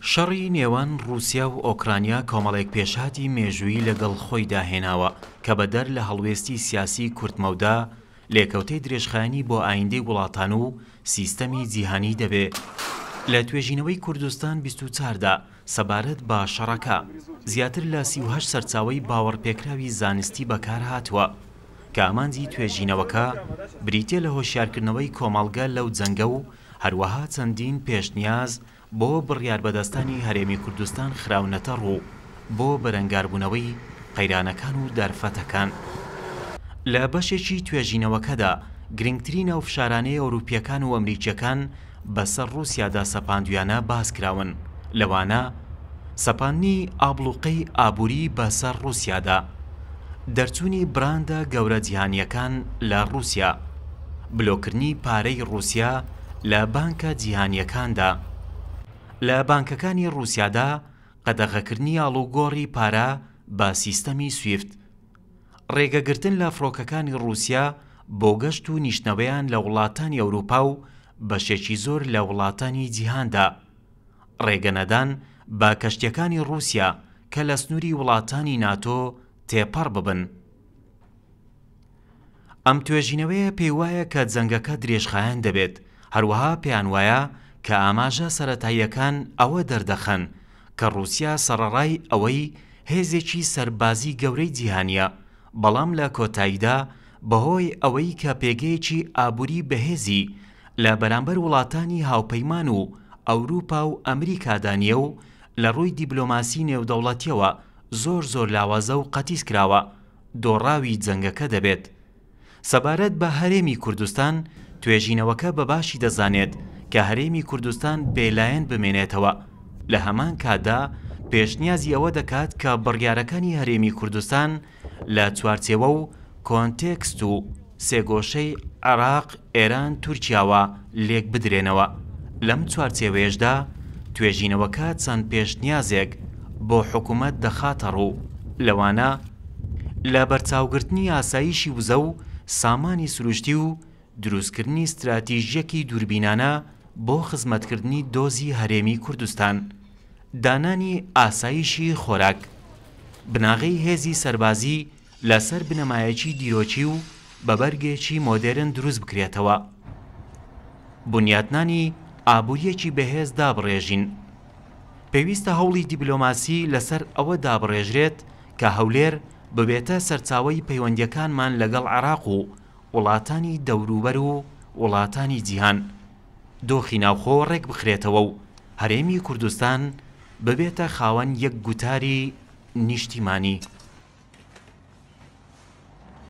شەڕی نێوان رووسیا و ئۆکرانیا کۆمەڵێک پێشهاتی مێژوویی لەگەڵ خۆی داهێناوە کە بەدەر لە هەڵوێستی سیاسی کورتمەودا لێکەوتەی درێژخایەنی بۆ ئایندەی وڵاتان و سیستەمی جیهانی دەبێت. لە توێژینەوەی کوردستان 24دا سەبارەت بە شەڕەکە زیاتر لە 38 سەرچاوەی باوەڕپێکراوی زانستی بەکار هاتووە کە ئامانجی توێژینەوەکە بریتیە لە هۆشیارکردنەوەی کۆمەڵگە لەو جەنگە و هەروەها چەندین پێشنیاز بۆ بڕیار بەدەستانی هەرێمی کوردستان خراونەتە ڕوو بۆ بەرەنگاربوونەوەی قەیرانەکان و دەرفەتەکان. لە بەشێکی توێژینەوەکەدا گرنگترین هەڵبژاردنەی ئەوروپیەکان و ئەمریکیەکان بەسەر رووسیادا سەپاندویانە باس کراون، لەوانە سەپاندنی ئابڵوقەی ئابووری بەسەر رووسیادا، دەرچوونی براندە گەورە جیهانیەکان لە رووسیا، بلۆکردنی پارەی رووسیا لە بانکە جیهانیەکاندا، لە بانکەکانی رووسیادا قەدەغەکردنی ئاڵوگۆڕی پارە بە سیستەمی سویفت، ڕێگەگرتن لە فڕۆکەکانی رووسیا بۆ گەشت و نیشتنەوەیان لە وڵاتانی ئەوروپا و بەشێکی زۆر لە وڵاتانی جیهاندا، ڕێگەنەدان بە کەشتیەکانی رووسیا کە لە سنووری وڵاتانی ناتۆ تێپەڕ ببن. ئەم توێژینەوەیە پێی وایە کە جەنگەکە درێژخایەن دەبێت، هەروەها پێیان وایە کە ئاماژە سەرەتاییەکان ئەوە دەردەخەن کە رووسیا سەرەڕای ئەوەی هێزێکی سەربازی گەورەی جیهانیە، بەڵام لە کۆتاییدا بەهۆی ئەوەی کە پێگەیەکی ئابووری بەهێزی لە بەرامبەر وڵاتانی هاوپەیمان و ئەوروپا و ئەمریکادا نییە و لە ڕووی دیبلۆماسی نێودەوڵەتیەوە زۆر لاوازە و قەتیس کراوە، دۆڕاوی جەنگەکە دەبێت. سەبارەت بە هەرێمی کوردستان توێژینەوەکە بەباشی دەزانێت کە هەرێمی کوردستان بێلایەن بمێنێتەوە، لە هەمان کاتدا پێشنیازی ئەوە دەکات کە بڕیارەکانی هەرێمی کوردستان لە چوارچێوە و کۆنتێکست و سێگۆشەی عێراق، ئێران، تورکیاوە لێک بدرێنەوە. لەم چوارچێوەیەشدا توێژینەوەکە چەند پێشنیازێک بۆ حکوومەت دەخاتە ڕوو، لەوانە لە بەرچاوگرتنی ئاسایشی وزە و سامانی سروشتی و دروستکردنی استراتیژیەکی دووربینانە بۆ خزمەتکردنی دۆزی هەرێمی کوردستان، دانانی ئاسایشی خۆراک، بناغەی هێزی سەربازی لەسەر بنەمایەکی دیرۆچی و بەبەرگێکی مۆدێرن دروست بکرێتەوە، بنیاتنانی ئابووریەکی بەهێز دابڕێژین. پێویستە هەوڵی دیبلۆماسی لەسەر ئەوە دابڕێژرێت کە هەولێر ببێتە سەرچاوەی پەیوەندیەکانمان لەگەڵ عێراق و وڵاتانی دەوروبەر و وڵاتانی جیهان، دۆخی ناوخۆ ڕێک بخرێتەوە و هەرێمی کوردستان ببێتە خاوەن یەک گوتاری نیشتیمانی.